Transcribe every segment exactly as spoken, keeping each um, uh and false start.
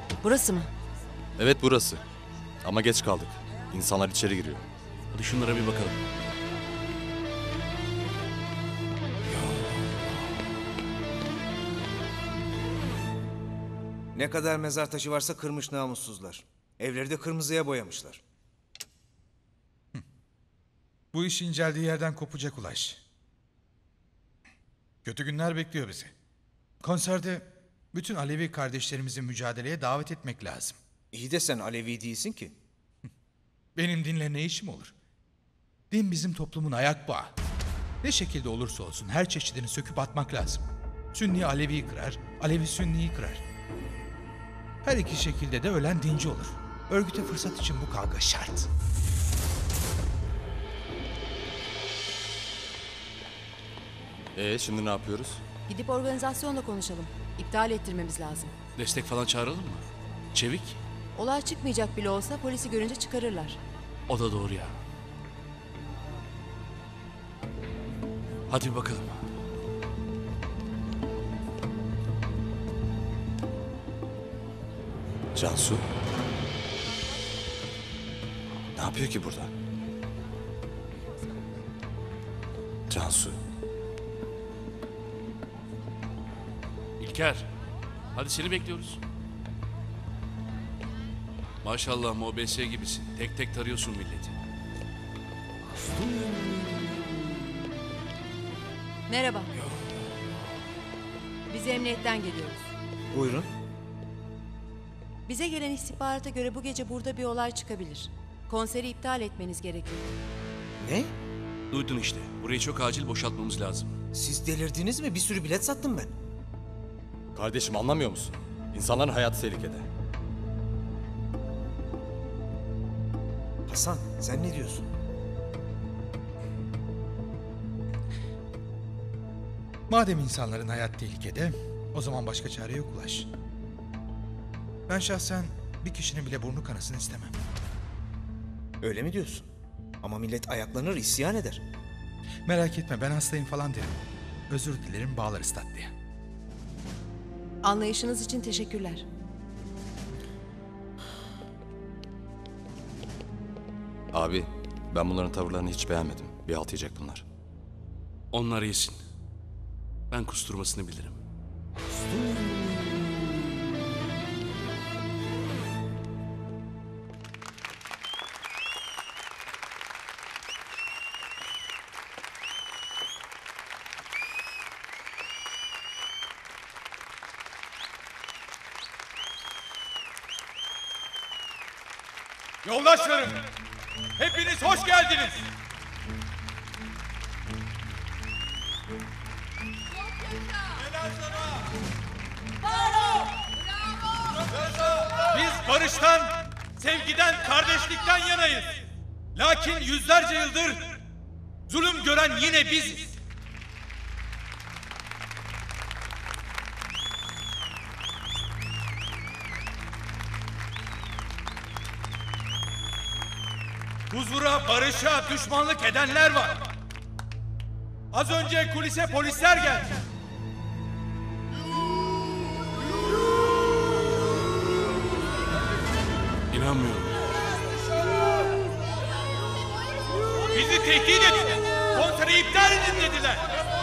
Burası mı? Evet burası. Ama geç kaldık. İnsanlar içeri giriyor. Hadi şunlara bir bakalım. Ne kadar mezar taşı varsa kırmış namussuzlar. Evleri de kırmızıya boyamışlar. Bu iş inceldiği yerden kopacak Ulaş. Kötü günler bekliyor bizi. Konserde bütün Alevi kardeşlerimizi mücadeleye davet etmek lazım. İyi de sen Alevi değilsin ki. Benim dinle ne işim olur? Din bizim toplumun ayak bağı. Ne şekilde olursa olsun her çeşidini söküp atmak lazım. Sünni Alevi'yi kırar, Alevi Sünni'yi kırar. Her iki şekilde de ölen dinci olur. Örgüte fırsat için bu kavga şart. Ee şimdi ne yapıyoruz? Gidip organizasyonla konuşalım. İptal ettirmemiz lazım. Destek falan çağıralım mı? Çevik. Olay çıkmayacak bile olsa polisi görünce çıkarırlar. O da doğru ya. Hadi bir bakalım. Cansu. Ne yapıyor ki burada? Cansu. İlker. Hadi seni bekliyoruz. Maşallah M O B S gibisin. Tek tek tarıyorsun milleti. Merhaba. Biz emniyetten geliyoruz. Buyurun. Bize gelen istihbarata göre bu gece burada bir olay çıkabilir. Konseri iptal etmeniz gerekiyor. Ne? Duydun işte. Burayı çok acil boşaltmamız lazım. Siz delirdiniz mi? Bir sürü bilet sattım ben. Kardeşim anlamıyor musun? İnsanların hayatı tehlikede. Hasan, sen ne diyorsun? Madem insanların hayat tehlikede, o zaman başka çare yok Ulaş. Ben şahsen bir kişinin bile burnu kanasını istemem. Öyle mi diyorsun? Ama millet ayaklanır, isyan eder. Merak etme, ben hastayım falan derim. Özür dilerim, bağlarız tatlıya. Anlayışınız için teşekkürler. Abi ben bunların tavırlarını hiç beğenmedim. Bir halt yiyecek bunlar. Onlar yesin. Ben kusturmasını bilirim. Yoldaşlarım, hepiniz hoş geldiniz. Biz barıştan, sevgiden, kardeşlikten yanayız. Lakin yüzlerce yıldır zulüm gören yine biziz. Huzura, barışa düşmanlık edenler var. Az önce kulise polisler geldi. İnanmıyorum. Bizi tehdit ettiler. Konseri iptal edin dediler.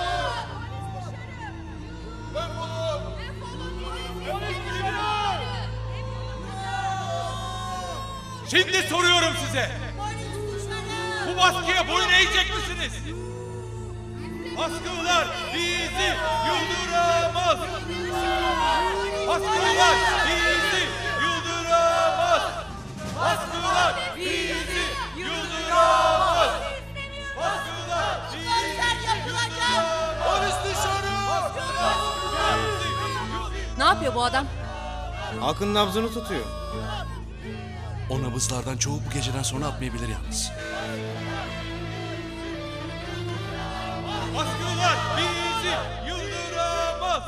Şimdi soruyorum size. Bu baskıya boyun eğecek misiniz? Baskılar bizi yıldıramaz. Baskılar bizi yıldıramaz. Baskılar bizi yıldıramaz. Baskılar bizi yıldıramaz. Barış dışarı. Ne yapıyor bu adam? Halkın nabzını tutuyor. O nabızlardan çoğu bu geceden sonra atmayabilir yalnız. Baskılar bizi yıldıramaz.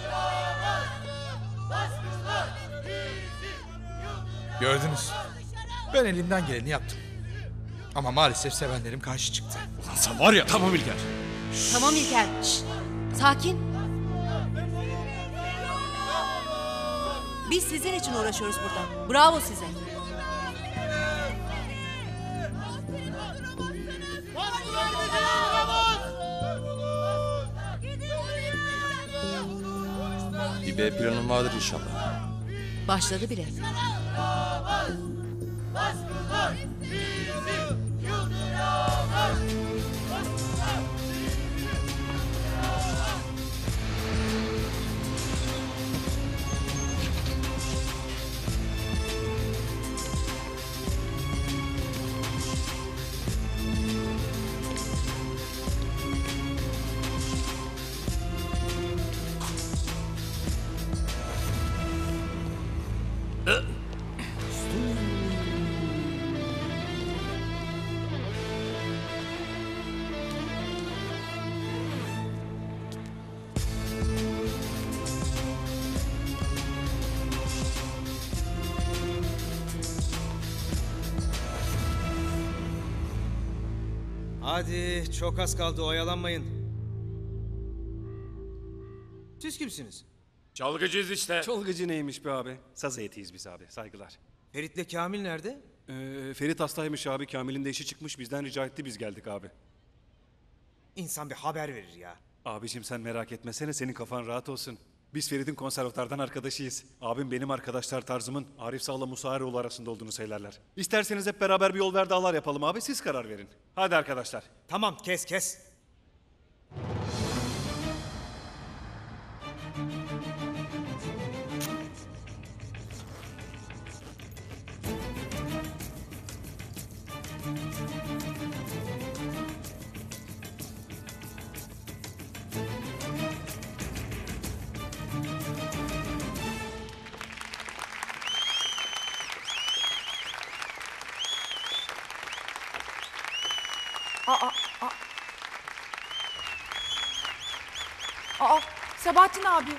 Gördünüz. Ben elimden geleni yaptım. Ama maalesef sevenlerim karşı çıktı. Ulan sen var ya. Tamam İlker. Tamam İlker. Şşt, sakin. Biz sizin için uğraşıyoruz burada. Bravo size. Bir B planın vardır inşallah. Başladı bile. Hadi çok az kaldı, oyalanmayın. Siz kimsiniz? Çalgıcıyız işte. Çolgacı neymiş be abi? Saz heyetiyiz biz abi, saygılar. Ferit'le Kamil nerede? Ee, Ferit hastaymış abi, Kamil'in de işi çıkmış, bizden rica etti, biz geldik abi. İnsan bir haber verir ya. Abicim sen merak etmesene, senin kafan rahat olsun. Biz Ferit'in konservatuardan arkadaşıyız. Abim benim arkadaşlar tarzımın Arif Sağ'la Musa Eroğlu arasında olduğunu söylerler. İsterseniz hep beraber bir yol ver dağlar yapalım abi, siz karar verin. Hadi arkadaşlar. Tamam, kes kes. Aa, aa. Aa, Sabahattin abi.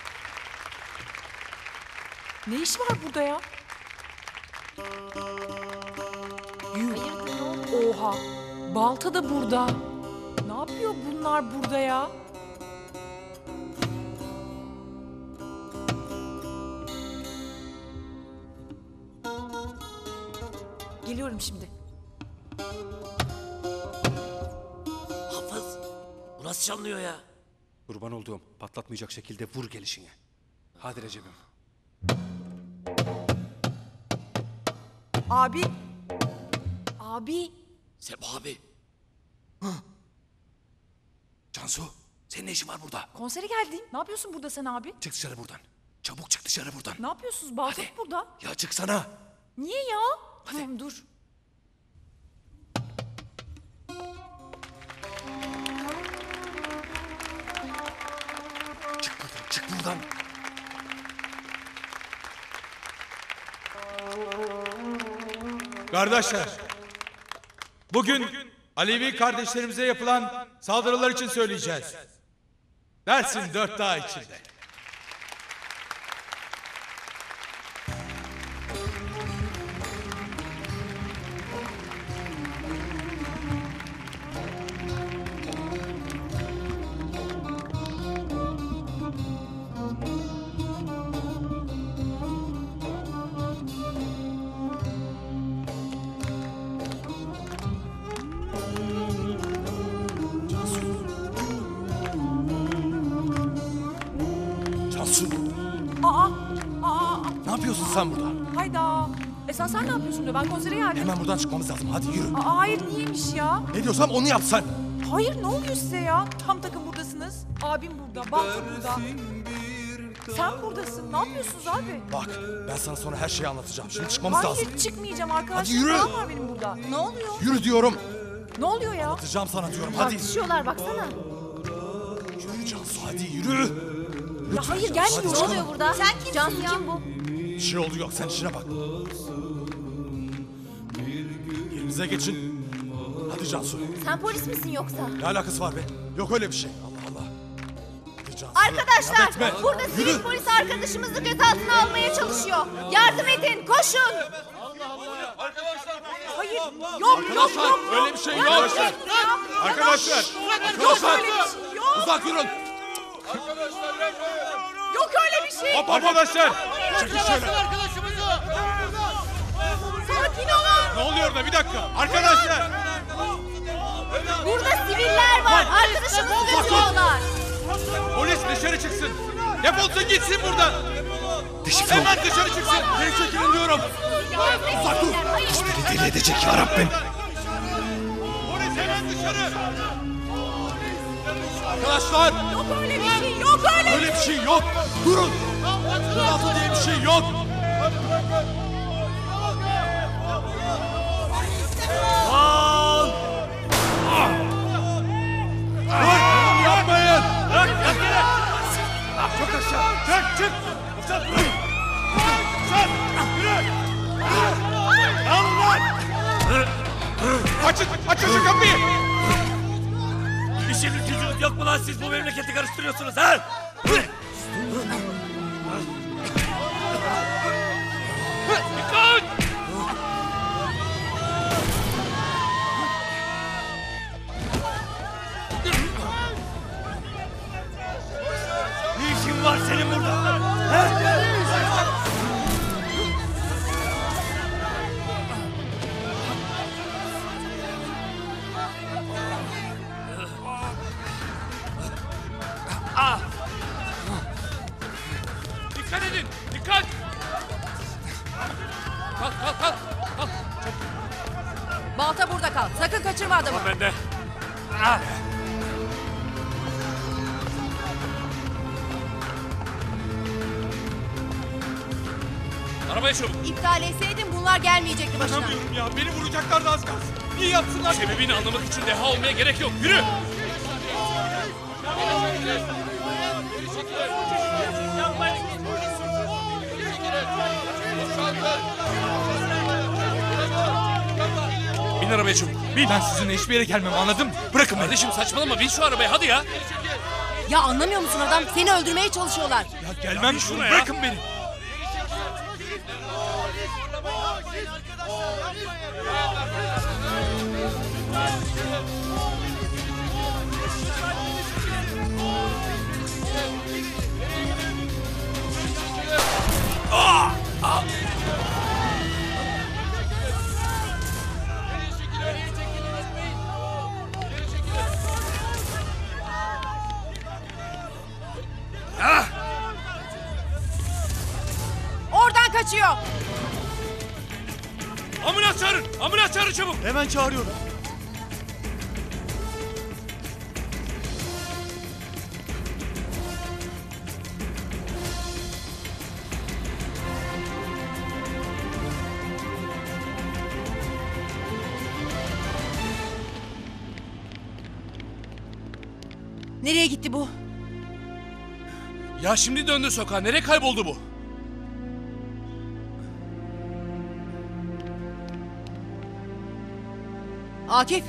Ne iş var burada ya? Yuh. Oha, balta da burada. Ne yapıyor bunlar burada ya? Geliyorum şimdi. Hafız, bu nasıl çalınıyor ya? Kurban olduğum, patlatmayacak şekilde vur gelişine. Hadi Recep'im. Abi. Abi. Sebo abi. Cansu, senin ne işin var burada? Konsere geldim. Ne yapıyorsun burada sen abi? Çık dışarı buradan. Çabuk çık dışarı buradan. Ne yapıyorsunuz? Balta Hadi. burada. Ya çıksana. Niye ya? Tamam dur. Çık buradan, çık buradan. Kardeşler, bugün Alevi kardeşlerimize yapılan saldırılar için söyleyeceğiz. Dersin dört dağ içinde. Cansu, Aa, aa, ne yapıyorsun sen burada? hayda. Esas sen ne yapıyorsun diyor. Ben konsere geldim. Hemen buradan çıkmamız lazım. Hadi yürü. Aa, hayır niyeymiş ya? Ne diyorsam onu yap sen. Hayır ne oluyor size ya? Tam takım buradasınız. Abim burada, Balta burada. Sen buradasın. Ne yapıyorsunuz abi? Bak, ben sana sonra her şeyi anlatacağım. Şimdi çıkmamız Hayır lazım. çıkmayacağım Hadi arkadaşlarım yürü. falan var benim burada. Ne oluyor? Yürü diyorum. Ne oluyor ya? Anlatacağım sana diyorum. Hadi. Tartışıyorlar baksana. Yürü Cansu, hadi yürü. Ya hayır gelmiyor. Ne oluyor burada? Sen kimsin Cansu ya? Kim bu? Bir şey oldu yok. Sen işine bak. Yerinize geçin. Hadi Cansu. Sen polis misin yoksa? Ne alakası var be? Yok öyle bir şey. Allah Allah. Hadi Cansu. Arkadaşlar yardım etme. burada Yürü. sivil polis arkadaşımızı gözaltına almaya çalışıyor. Yardım edin koşun. Hayır yok yok yok. Öyle bir şey yok. Arkadaşlar. Arkadaşlar, Yok öyle bir şey yok. Uzak yürün. Yok öyle bir şey. hop arkadaşlar. Götüremezsin arkadaşımızı. Sakin olun. Ne oluyor orada? Bir dakika. Arkadaşlar. Burada siviller var. Arkadaşımızı götürüyorlar. Polis dışarı çıksın. Defolsun gitsin buradan. Hemen dışarı çıksın. Geri çekilin diyorum. Uzak dur. Beni deli edecek ya Rabbim. Polis hemen dışarı. Arkadaşlar. Yok öyle bir şey, yok öyle. Öyle bir şey yok. Durun. Gözaltı diye bir şey yok. Dur. Yapmayın. Bırak. Yak yere. Çok aşağı. Çık çık. Uçak. Uçak. Yürü. Alın lan. Açın. Açın şu kapıyı. İşiniz gücünüz yok mu lan siz bu memleketi karıştırıyorsunuz ha? Dikkat! Ne işin var senin burada? He? Dikkat edin. Dikkat. Kalk kalk kalk. Kalk. Balta burada kal. Sakın kaçırma adamı. Ben de. Ah! Arabaya çabuk. İptal etseydin bunlar gelmeyecekti başına. Anlamıyorum ya. Beni vuracaklardı az kalsın. Niye yapsınlar? Sebebini anlamak için deha olmaya gerek yok. Yürü! Bin arabaya çabuk. Bin. Ben sizinle hiçbir yere gelmem, anladın mı? Bırakın beni. Kardeşim saçmalama bin şu arabaya hadi ya. Ya anlamıyor musun adam? Seni öldürmeye çalışıyorlar. Ya gelmem bin şunu. şuna ya. Bırakın beni. Oradan kaçıyor. Ambulans çağırın. Ambulans çağırın çabuk. Hemen çağırıyorum. Nereye gitti bu? Ya şimdi döndü sokağa. Nereye kayboldu bu? Akif.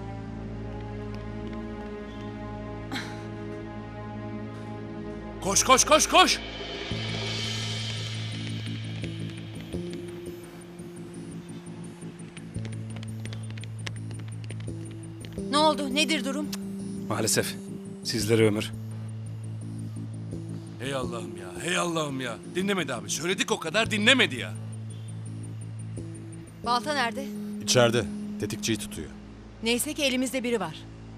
Koş koş koş koş. Ne oldu? Nedir durum? Maalesef. Sizlere ömür. Hey Allah'ım ya. Hey Allah'ım ya. Dinlemedi abi. Söyledik o kadar dinlemedi ya. Balta nerede? İçeride. Tetikçiyi tutuyor. Neyse ki elimizde biri var.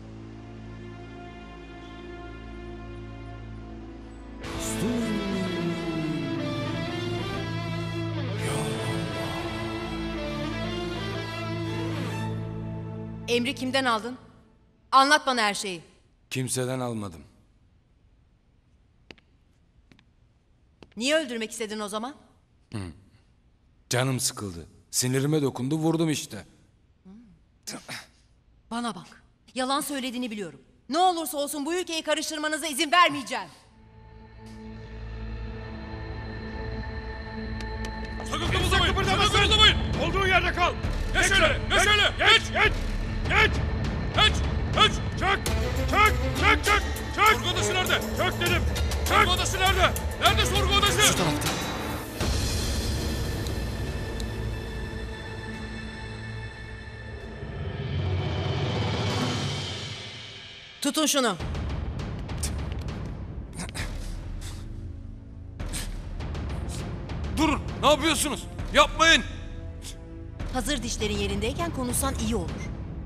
Emri kimden aldın? Anlat bana her şeyi. Kimseden almadım. Niye öldürmek istedin o zaman? Canım sıkıldı. Sinirime dokundu, vurdum işte. Bana bak. Yalan söylediğini biliyorum. Ne olursa olsun bu ülkeyi karıştırmanıza izin vermeyeceğim. Sakın kımıldamayın. Sakın kımıldamayın. Olduğun yerde kal. Geç şöyle. Geç şöyle. Geç. Geç. Geç. Geç. Geç. Çök. Çök. Çök. Çök. Çök. Sorgu odası nerede? Çök dedim. Sorgu odası nerede? Nerede sorgu odası? Şu tarafta. Tutun şunu. Durun. Ne yapıyorsunuz? Yapmayın. Hazır dişlerin yerindeyken konuşsan iyi olur.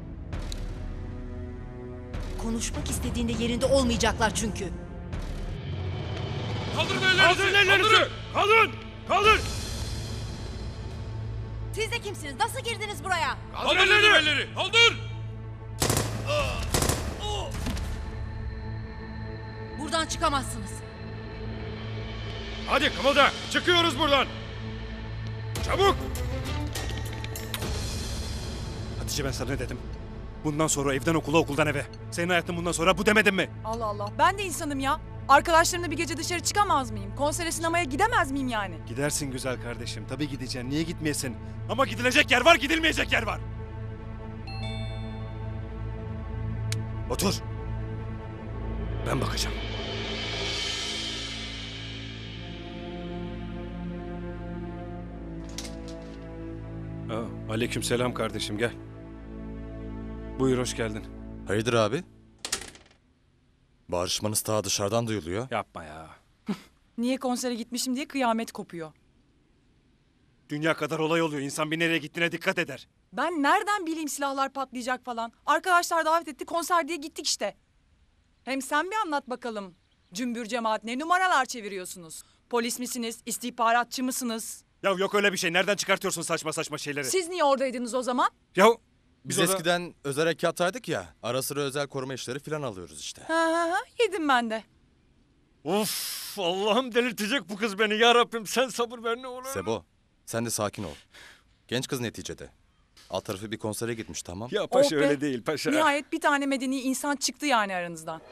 Konuşmak istediğinde yerinde olmayacaklar çünkü. Kaldırın ellerinizi. Kaldırın ellerinizi. Kaldırın. Kaldır. Siz de kimsiniz? Nasıl girdiniz buraya? Kaldır elleri. elleri. Kaldır. Buradan çıkamazsınız. Hadi kımılda. Çıkıyoruz buradan. Çabuk. Hatice ben sana ne dedim? Bundan sonra evden okula, okuldan eve. Senin hayatın bundan sonra bu demedim mi? Allah Allah. Ben de insanım ya. Arkadaşlarımla bir gece dışarı çıkamaz mıyım? Konsere, sinemaya gidemez miyim yani? Gidersin güzel kardeşim. Tabii gideceksin. Niye gitmeyesin? Ama gidilecek yer var, gidilmeyecek yer var. Otur. Ben bakacağım. Aa, aleykümselam kardeşim, gel. Buyur, hoş geldin. Hayırdır abi? Bağırışmanız ta dışarıdan duyuluyor. Yapma ya. Niye konsere gitmişim diye kıyamet kopuyor. Dünya kadar olay oluyor. İnsan bir nereye gittiğine dikkat eder. Ben nereden bileyim silahlar patlayacak falan. Arkadaşlar davet etti, konser diye gittik işte. Hem sen bir anlat bakalım. Cümbür cemaat ne numaralar çeviriyorsunuz? Polis misiniz, istihbaratçı mısınız? Ya yok öyle bir şey. Nereden çıkartıyorsun saçma saçma şeyleri? Siz niye oradaydınız o zaman? Ya Biz, o da- eskiden özel harekattaydık ya. Ara sıra özel koruma işleri falan alıyoruz işte. Ha ha ha, yedim ben de. Of, Allah'ım delirtecek bu kız beni. Ya Rabbim sen sabır ver ne olur. Sebo, sen de sakin ol. Genç kız neticede. Alt tarafı bir konsere gitmiş, tamam. Ya paşa Oh be. öyle değil paşa. Nihayet bir tane medeni insan çıktı yani aranızdan.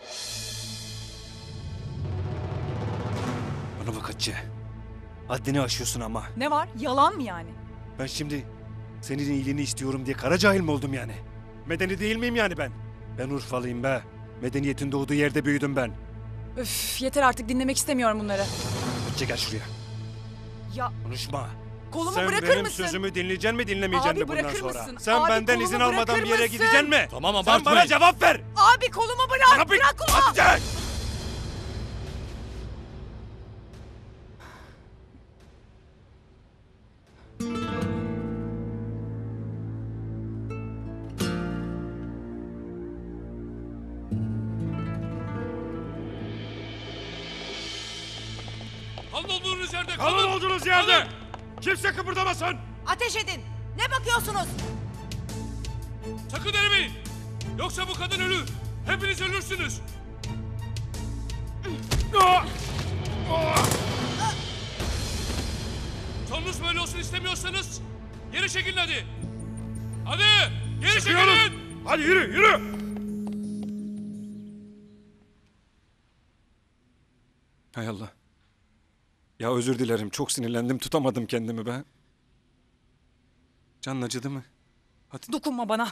Bana bak Hatice. Haddini aşıyorsun ama. Ne var? Yalan mı yani? Ben şimdi senin iyiliğini istiyorum diye kara cahil mi oldum yani? Medeni değil miyim yani ben? Ben Urfalıyım be. Medeniyetin doğduğu yerde büyüdüm ben. Öf, yeter artık, dinlemek istemiyorum bunları. Hatice gel şuraya. Ya Konuşma. kolumu Sen bırakır benim mısın? sözümü dinleyeceksin mi dinlemeyeceksin Abi mi bundan bırakır sonra? mısın? Sen Abi benden kolumu izin almadan bırakır bir yere mısın? gideceksin mi? Tamam, Sen abartmayın. bana cevap ver. Abi kolumu bırak! Bana bir- Bırak kolumu! Hatice! Kalın olduğunuz yerde. Kalın Kalın. olduğunuz yerde. Kalın. Kimse kıpırdamasın. Ateş edin. Ne bakıyorsunuz? Sakın erimeyin. Yoksa bu kadın ölür. Hepiniz ölürsünüz. Sonunuz böyle olsun istemiyorsanız geri çekilin hadi. Hadi geri Çıkıyoruz. çekilin. Hadi yürü yürü. Hay Allah. Ya özür dilerim. Çok sinirlendim. Tutamadım kendimi be. Canın acıdı mı? Hadi. Dokunma bana.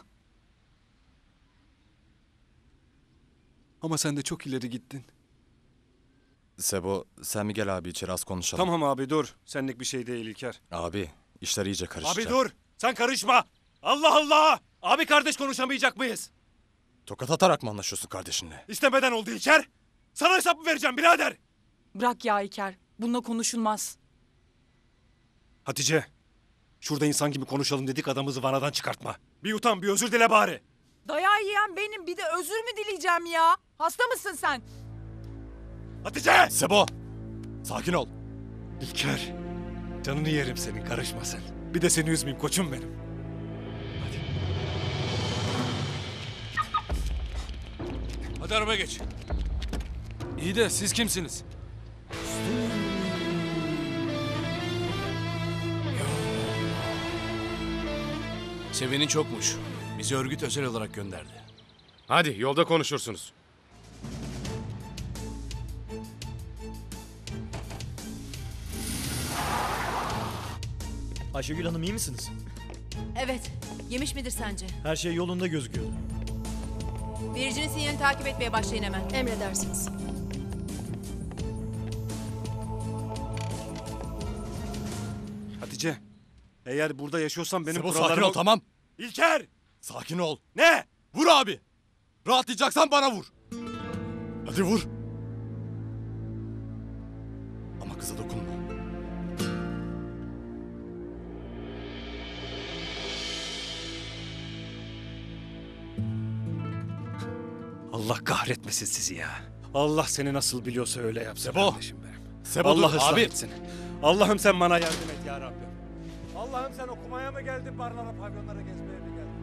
Ama sen de çok ileri gittin. Sebo, sen mi gel abi içeri az konuşalım. Tamam abi dur. Senlik bir şey değil İlker. Abi, işler iyice karışacak. Abi dur. Sen karışma. Allah Allah. Abi kardeş konuşamayacak mıyız? Tokat atarak mı anlaşıyorsun kardeşinle? İstemeden oldu İlker. Sana hesap mı vereceğim birader? Bırak ya İlker. Bununla konuşulmaz. Hatice. Şurada insan gibi konuşalım dedik, adamı vanadan çıkartma. Bir utan, bir özür dile bari. Dayağı yiyen benim. Bir de özür mü dileyeceğim ya? Hasta mısın sen? Hatice! Sebo, sakin ol. İlker. Canını yerim senin, karışma sen. Bir de seni üzmeyeyim koçum benim. Hadi arabaya geç. İyi de siz kimsiniz? Sevenin çokmuş. Bizi örgüt özel olarak gönderdi. Hadi yolda konuşursunuz. Ayşegül Hanım iyi misiniz? Evet. Yemiş midir sence? Her şey yolunda gözüküyor. Vericinin sinyalini takip etmeye başlayın hemen. Emredersiniz. Hatice. Eğer burada yaşıyorsan benim Sebo kurallarıma... sakin ol, tamam. İlker! Sakin ol. Ne? Vur abi. Rahatlayacaksan bana vur. Hadi vur. Ama kıza dokunma. Allah kahretmesin sizi ya. Allah seni nasıl biliyorsa öyle yapsın Sebo. kardeşim benim. Sebo Allah dur ıslah abi. etsin. Allah'ım sen bana yardım et ya Rabbim. Allah'ım sen okumaya mı geldin, barlara, pavyonlara gezmeye mi geldin?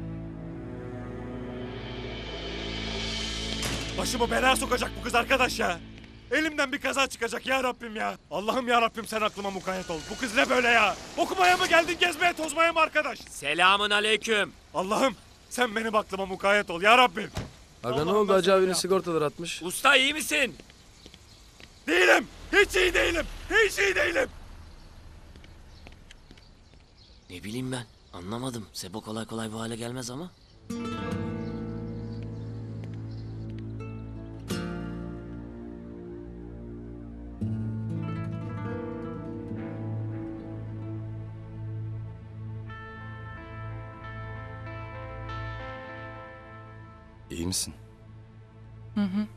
Başımı belaya sokacak bu kız arkadaş ya. Elimden bir kaza çıkacak ya Rabbim ya. Allah'ım ya Rabbim sen aklıma mukayyet ol. Bu kız ne böyle ya? Okumaya mı geldin, gezmeye, tozmaya mı arkadaş? Selamın aleyküm. Allah'ım sen benim aklıma mukayyet ol ya Rabbim. Aga ne oldu? Hacı abinin sigortalar atmış. Usta iyi misin? Değilim. Hiç iyi değilim. Hiç iyi değilim. Ne bileyim ben. Anlamadım. Sebo kolay kolay bu hale gelmez ama. İyi misin? Hı hı.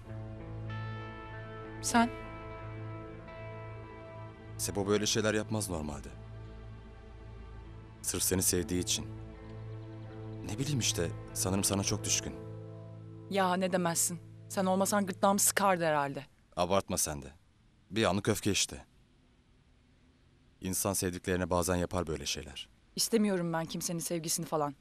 Sen? Sebo böyle şeyler yapmaz normalde. Sırf seni sevdiği için. Ne bileyim işte, sanırım sana çok düşkün. Ya ne demezsin. Sen olmasan gırtlağımı sıkardı herhalde. Abartma sen de. Bir anlık öfke işte. İnsan sevdiklerine bazen yapar böyle şeyler. İstemiyorum ben kimsenin sevgisini falan.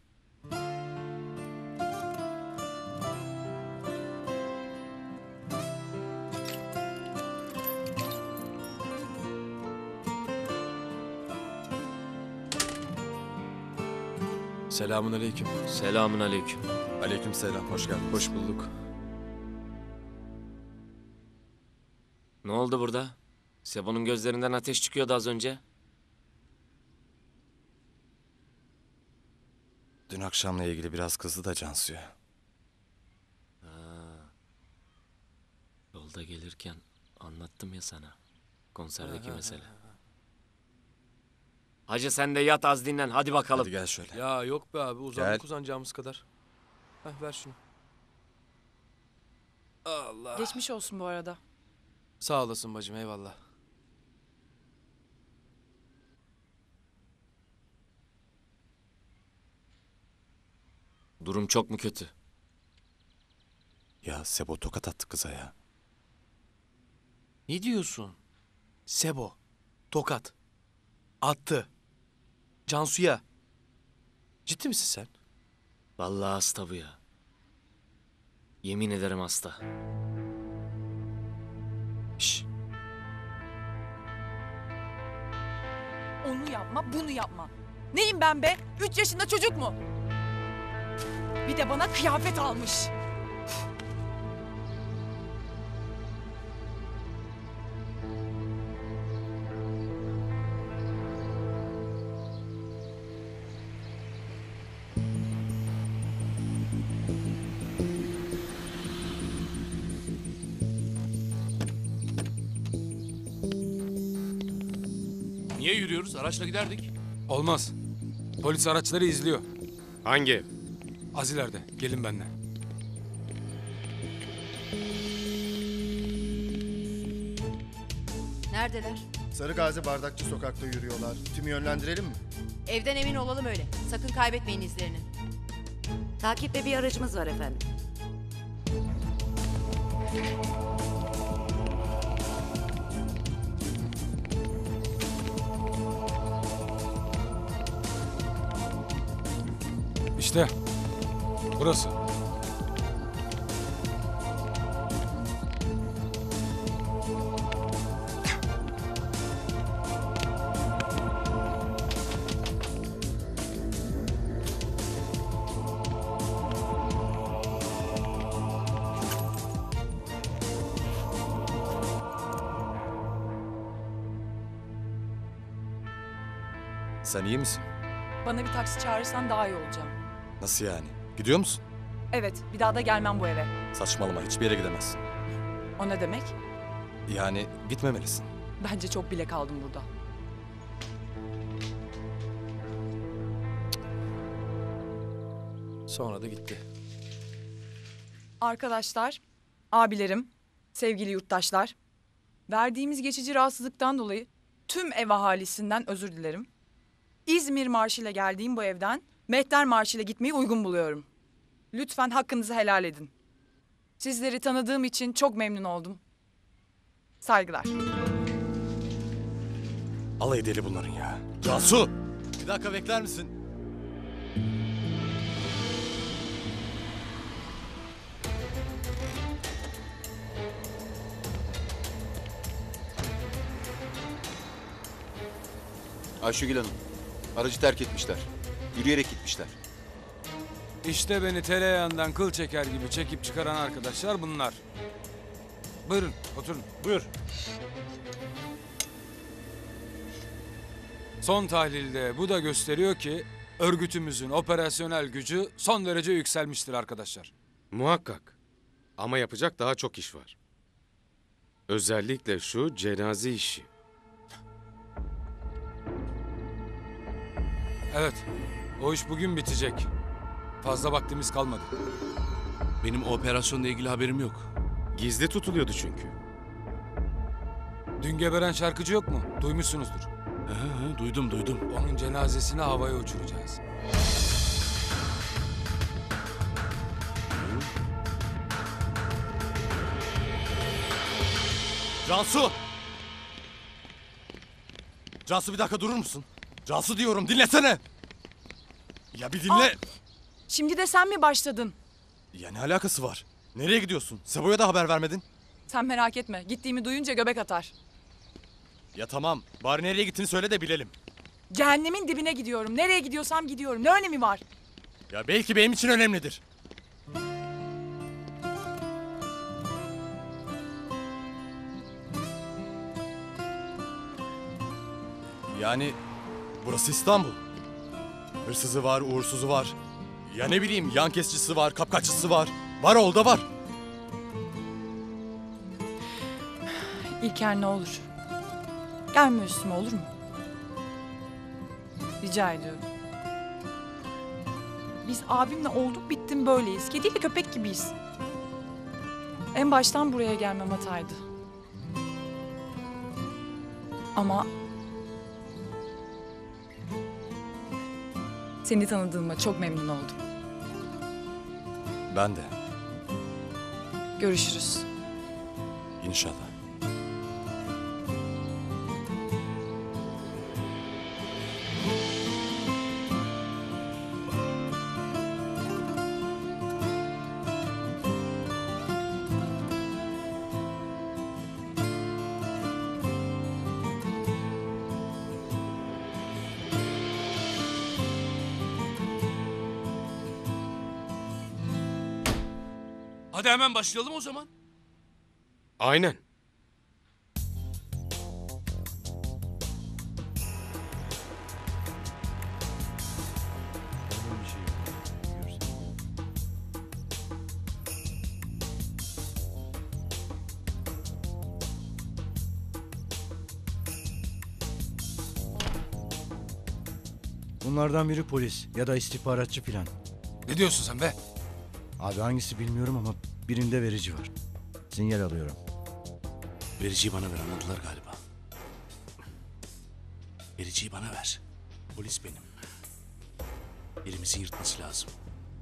Selamun aleyküm. Selamın aleyküm. Aleykümselam, hoş geldin. Hoş bulduk. Ne oldu burada? Sebo'nun gözlerinden ateş çıkıyordu az önce. Dün akşamla ilgili biraz kızdı da Cansu'ya. Yolda gelirken anlattım ya sana. Konserdeki mesele. Hacı sen de yat az dinlen. Hadi bakalım. Hadi gel şöyle. Ya yok be abi uzandık Gel. uzanacağımız kadar. Heh ver şunu. Allah. Geçmiş olsun bu arada. Sağ olasın bacım eyvallah. Durum çok mu kötü? Ya Sebo tokat attı kıza ya. Ne diyorsun? Sebo. Tokat. Attı. Cansu'ya. Ciddi misin sen? Vallahi hasta bu ya. Yemin ederim hasta. Şş. Onu yapma, bunu yapma. Neyim ben be? Üç yaşında çocuk mu? Bir de bana kıyafet almış. Niye yürüyoruz? Araçla giderdik. Olmaz. Polis araçları izliyor. Hangi? Az ileride. Gelin benimle. Neredeler? Sarıgazi Bardakçı sokakta yürüyorlar. Tümü yönlendirelim mi? Evden emin olalım öyle. Sakın kaybetmeyin izlerini. Takipte bir aracımız var efendim. İşte. Burası. Sen iyi misin? Bana bir taksi çağırırsan daha iyi olacağım. Nasıl yani? Gidiyor musun? Evet, bir daha da gelmem bu eve. Saçmalama, hiçbir yere gidemezsin. O ne demek? Yani gitmemelisin. Bence çok bile kaldım burada. Sonra da gitti. Arkadaşlar, abilerim, sevgili yurttaşlar, verdiğimiz geçici rahatsızlıktan dolayı tüm ev ahalisinden özür dilerim. İzmir Marşı'yla geldiğim bu evden Mehter Marşı'yla gitmeyi uygun buluyorum. Lütfen hakkınızı helal edin. Sizleri tanıdığım için çok memnun oldum. Saygılar. Alayı deli bunların ya. Cansu! Bir dakika bekler misin? Ayşegül Hanım, aracı terk etmişler. Yürüyerek gitmişler. İşte beni tereyağından kıl çeker gibi çekip çıkaran arkadaşlar bunlar. Buyurun, oturun. Buyur. Son tahlilde bu da gösteriyor ki örgütümüzün operasyonel gücü son derece yükselmiştir arkadaşlar. Muhakkak. Ama yapacak daha çok iş var. Özellikle şu cenaze işi. Evet, o iş bugün bitecek. Fazla vaktimiz kalmadı. Benim o operasyonla ilgili haberim yok. Gizli tutuluyordu çünkü. Dün geberen şarkıcı yok mu? Duymuşsunuzdur. He, he, duydum duydum. Onun cenazesini havaya uçuracağız. Cansu! Cansu bir dakika durur musun? Cansu diyorum, dinlesene! Ya bir dinle! Aa, şimdi de sen mi başladın? Ya ne alakası var? Nereye gidiyorsun? Sebo'ya da haber vermedin. Sen merak etme. Gittiğimi duyunca göbek atar. Ya tamam, bari nereye gittiğini söyle de bilelim. Cehennemin dibine gidiyorum. Nereye gidiyorsam gidiyorum. Ne önemi var? Ya belki benim için önemlidir. Yani burası İstanbul. Hırsızı var, uğursuzu var. Ya ne bileyim, yan kesicisi var, kapkaççısı var. Var ol da var. İlker ne olur. Gelme üstüme, olur mu? Rica ediyorum. Biz abimle olduk bittim böyleyiz. Kediyle köpek gibiyiz. En baştan buraya gelmem hataydı. Ama seni tanıdığıma çok memnun oldum. Ben de. Görüşürüz. İnşallah. Hadi hemen başlayalım o zaman. Aynen. Bunlardan biri polis ya da istihbaratçı filan. Ne diyorsun sen be? Abi hangisi bilmiyorum ama birinde verici var. Sinyal alıyorum. Vericiyi bana ver, anladılar galiba. Vericiyi bana ver. Polis benim. Elimizin yırtması lazım.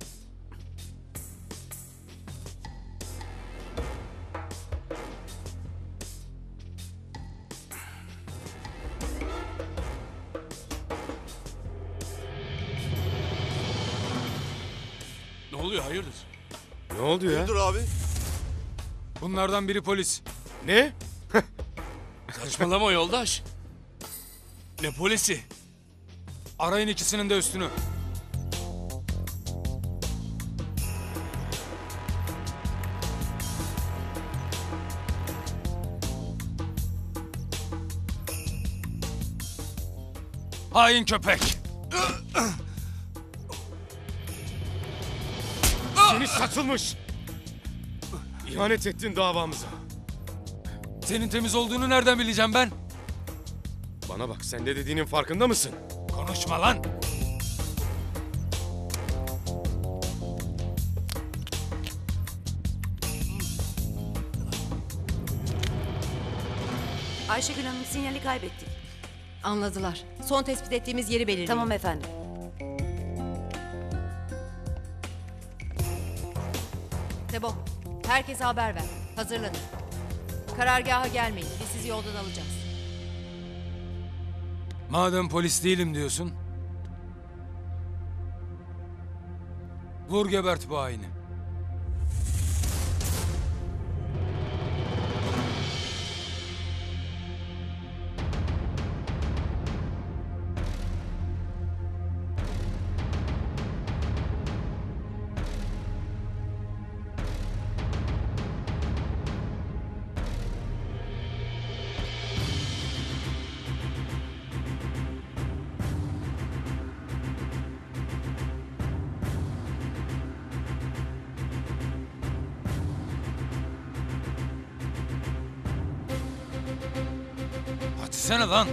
Ne oluyor, hayırdır? Ne oldu ya? Dur abi. Bunlardan biri polis. Ne? Saçmalama yoldaş. Ne polisi? Arayın ikisinin de üstünü. Hain köpek. Seni satılmış. İhanet ettin davamıza. Senin temiz olduğunu nereden bileceğim ben? Bana bak, sen de dediğinin farkında mısın? Konuşma lan. Ayşegül Hanım, sinyali kaybettik. Anladılar. Son tespit ettiğimiz yeri belirleyin. Tamam efendim. Sebo, Herkese haber ver. Hazırlanın. Karargaha gelmeyin. Biz sizi yoldan alacağız. Madem polis değilim diyorsun. Vur gebert bu haini. Sene lan.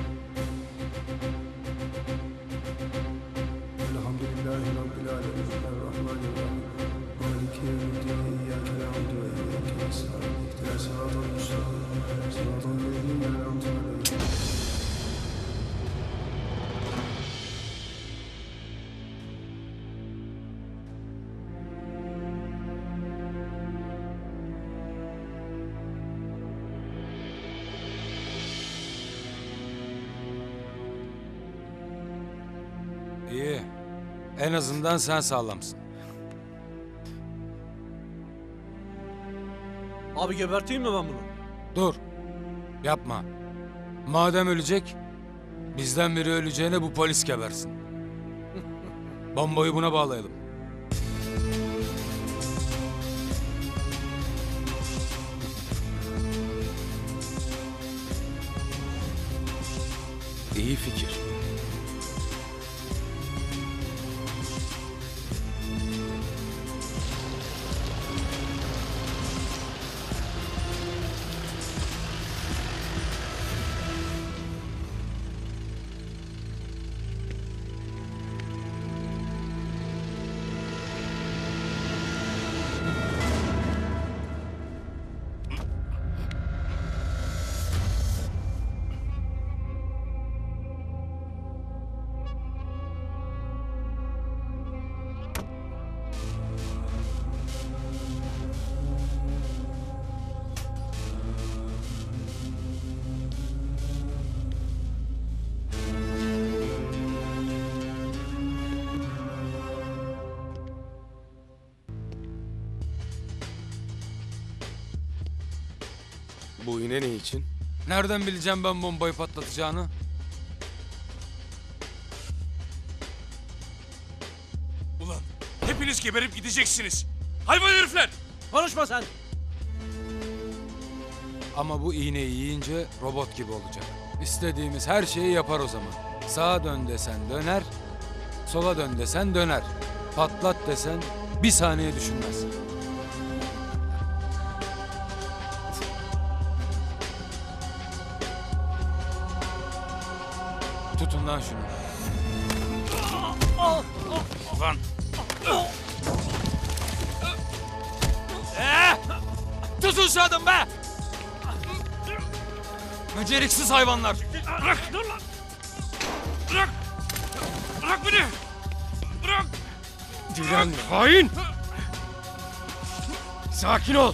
Elhamdülillahi Rabbil alemin. Errahmanirrahim. Maliki yevmiddin. İyyâke na'budu ve iyyâke nestaîn. İhdinas sıratal mustakîm. Sıratal lezîne en'amte aleyhim. İyi. En azından sen sağlamsın. Abi geberteyim mi ben bunu? Dur. Yapma. Madem ölecek, bizden biri öleceğine bu polis gebersin. Bombayı buna bağlayalım. İyi fikir. Bu iğne ne için? Nereden bileceğim ben bombayı patlatacağını? Ulan hepiniz geberip gideceksiniz. Hayvan herifler! Konuşma sen! Ama bu iğneyi yiyince robot gibi olacak. İstediğimiz her şeyi yapar o zaman. Sağa dön desen döner, sola dön desen döner. Patlat desen bir saniye düşünmez. Tutun lan şunu. Ulan! Ee, tutun şu adamı be! Beceriksiz hayvanlar. Bırak! Dur lan! Bırak! Bırak beni! Bırak! Dilan hain! Sakin ol!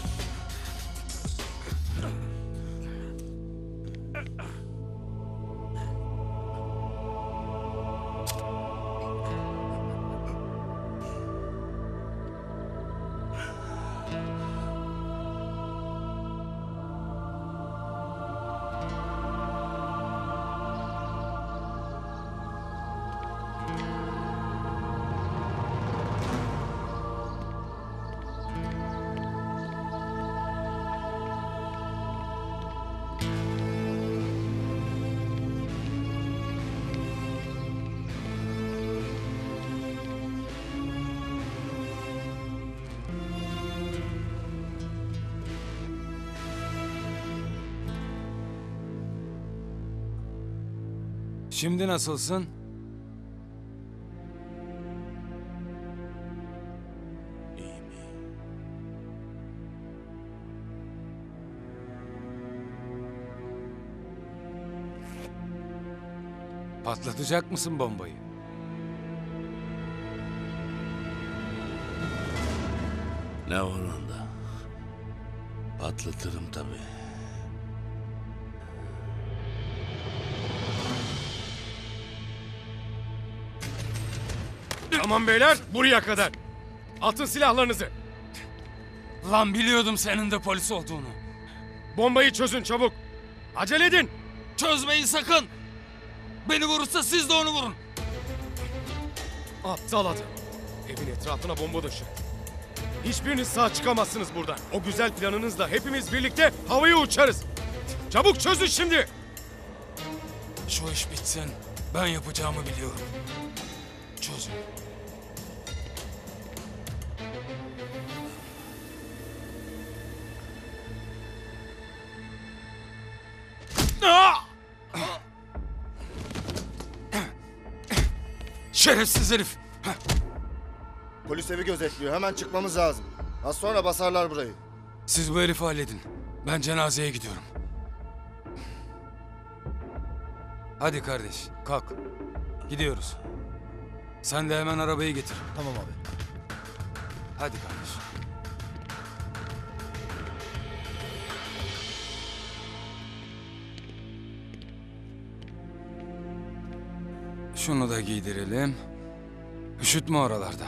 Şimdi nasılsın? Patlatacak mısın bombayı? Ne var onda? Patlatırım tabii. Tamam beyler, buraya kadar. Atın silahlarınızı. Lan biliyordum senin de polis olduğunu. Bombayı çözün çabuk. Acele edin. Çözmeyin sakın. Beni vurursa siz de onu vurun. Aptal adam. Evin etrafına bomba dışı. Hiçbiriniz sağ çıkamazsınız buradan. O güzel planınızla hepimiz birlikte havaya uçarız. Çabuk çözün şimdi. Şu iş bitsin. Ben yapacağımı biliyorum. Çözün. Şerefsiz herif. Polis evi gözetliyor. Hemen çıkmamız lazım. Az sonra basarlar burayı. Siz bu herifi halledin. Ben cenazeye gidiyorum. Hadi kardeş, kalk. Gidiyoruz. Sen de hemen arabayı getir. Tamam abi. Hadi kardeş. Şunu da giydirelim. Üşütme oralarda.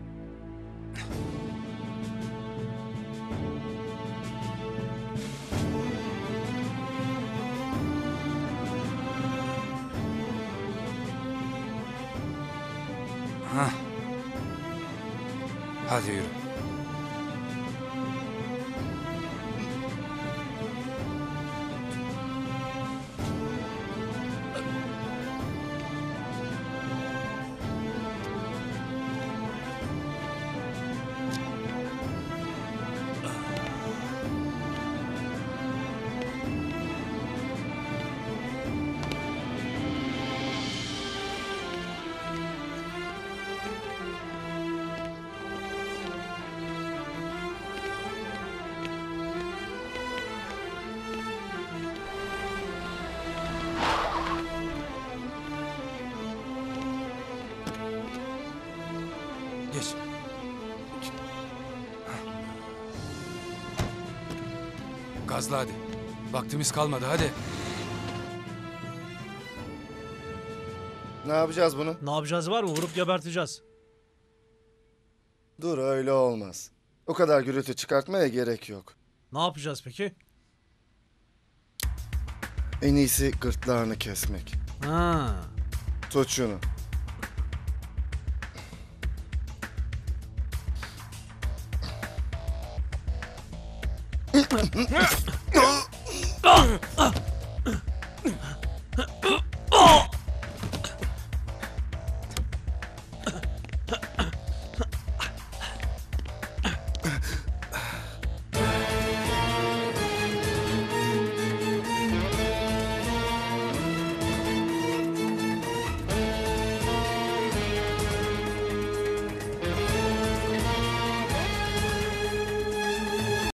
Hah. Hadi yürü. Geç. Gazla hadi. Vaktimiz kalmadı hadi. Ne yapacağız bunu? Ne yapacağız var mı? Vurup geberteceğiz. Dur öyle olmaz. O kadar gürültü çıkartmaya gerek yok. Ne yapacağız peki? En iyisi gırtlağını kesmek. Ha. Tut şunu.